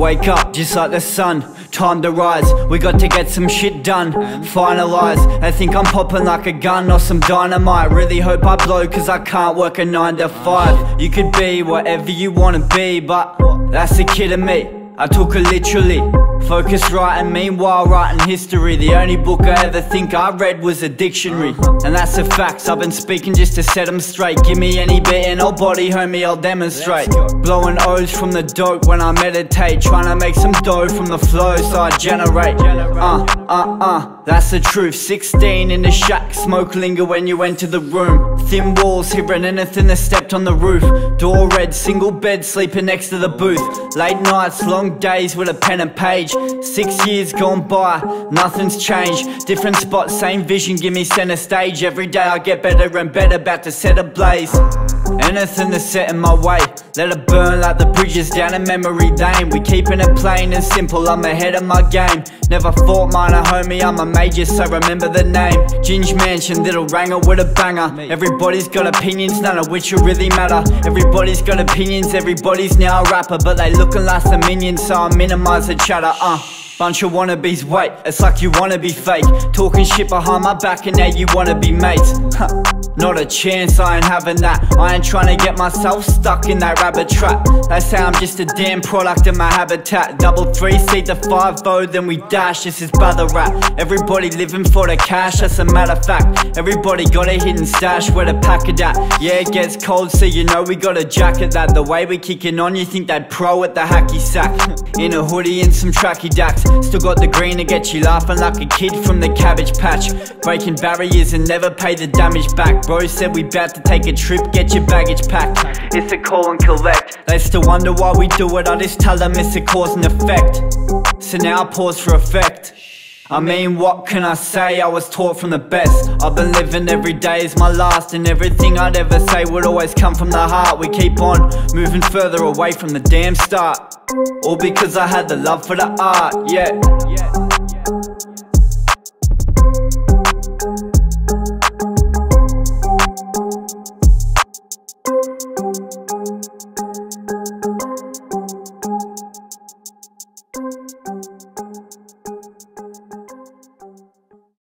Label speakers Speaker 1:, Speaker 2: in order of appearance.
Speaker 1: wake up just like the sun, time to rise. We got to get some shit done, finalise. I think I'm popping like a gun or some dynamite. Really hope I blow cause I can't work a 9 to 5. You could be whatever you wanna be, but that's the kid in me. I took it literally, focus writing, meanwhile writing history. The only book I ever think I read was a dictionary. And that's the facts, I've been speaking just to set them straight. Give me any bit and I'll body, homie, I'll demonstrate. Blowing O's from the dope when I meditate, trying to make some dough from the flow so I generate. That's the truth. 16 in the shack, smoke linger when you enter the room. Thin walls, hearing anything that stepped on the roof. Door red, single bed, sleeping next to the booth. Late nights, long days with a pen and page. 6 years gone by, nothing's changed. Different spot, same vision, give me center stage. Every day I get better and better, about to set ablaze. Anything that's set in my way, let it burn like the bridges down in memory lane. We keeping it plain and simple, I'm ahead of my game. Never thought mine a homie, I'm a major, so remember the name. Ginge Mansion, little ranger with a banger. Everybody's got opinions, none of which will really matter. Everybody's got opinions, everybody's now a rapper, but they looking like some minions, so I minimize the chatter. Bunch of wannabes, wait, it's like you wanna be fake. Talking shit behind my back and now you wanna be mates. Not a chance, I ain't having that. I ain't trying to get myself stuck in that rabbit trap. They say I'm just a damn product of my habitat. Double 3-seat the 5-0, then we dash, this is battle rap. Everybody living for the cash, that's a matter of fact. Everybody got a hidden stash, where the pack of that. Yeah, it gets cold, so you know we got a jacket that. The way we kicking on, you think they'd pro at the hacky sack. In a hoodie and some tracky dacks. Still got the green to get you laughing like a kid from the Cabbage Patch. Breaking barriers and never pay the damage back. Bro said we bout to take a trip, get your baggage packed. It's a call and collect. They still wonder why we do it, I just tell them it's a cause and effect. So now I pause for effect. I mean, what can I say? I was taught from the best. I've been living every day as my last, and everything I'd ever say would always come from the heart. We keep on moving further away from the damn start, all because I had the love for the art, yeah.